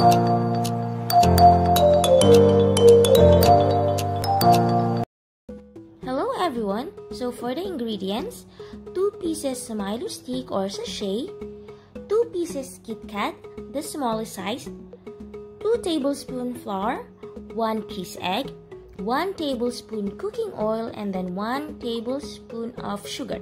Hello everyone, so for the ingredients, 2 pieces Milo stick or sachet, 2 pieces KitKat, the smallest size, 2 tablespoons flour, 1 piece egg, 1 tablespoon cooking oil, and then 1 tablespoon of sugar.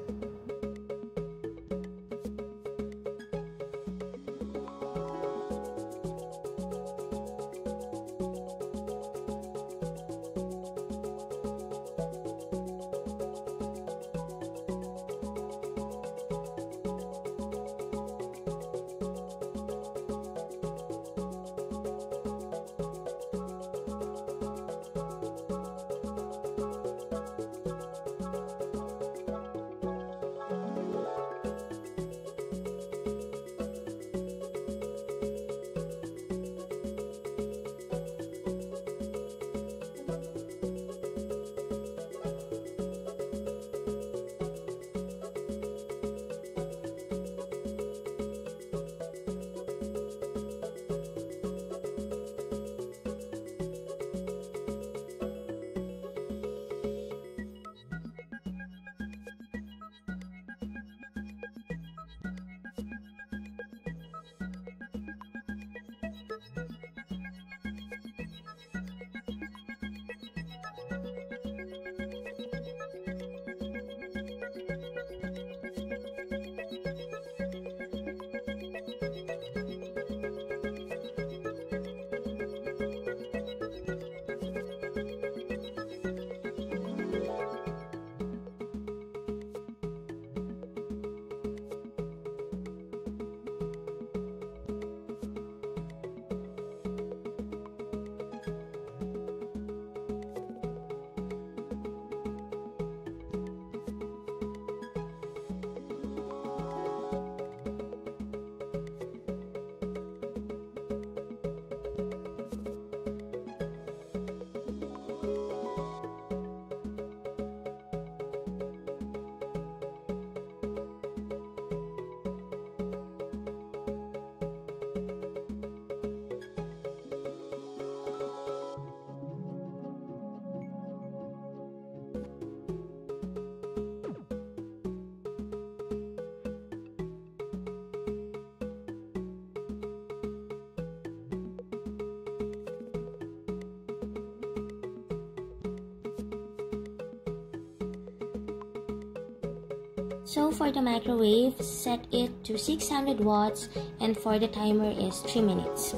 So for the microwave, set it to 600 watts and for the timer is 3 minutes.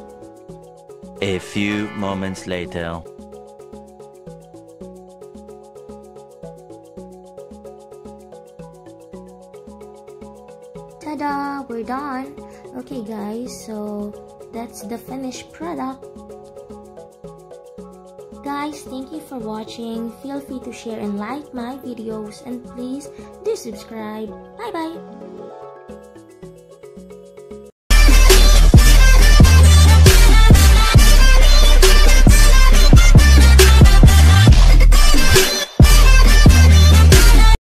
A few moments later. Ta-da! We're done! Okay guys, so that's the finished product. Guys, thank you for watching. Feel free to share and like my videos and please do subscribe. Bye bye!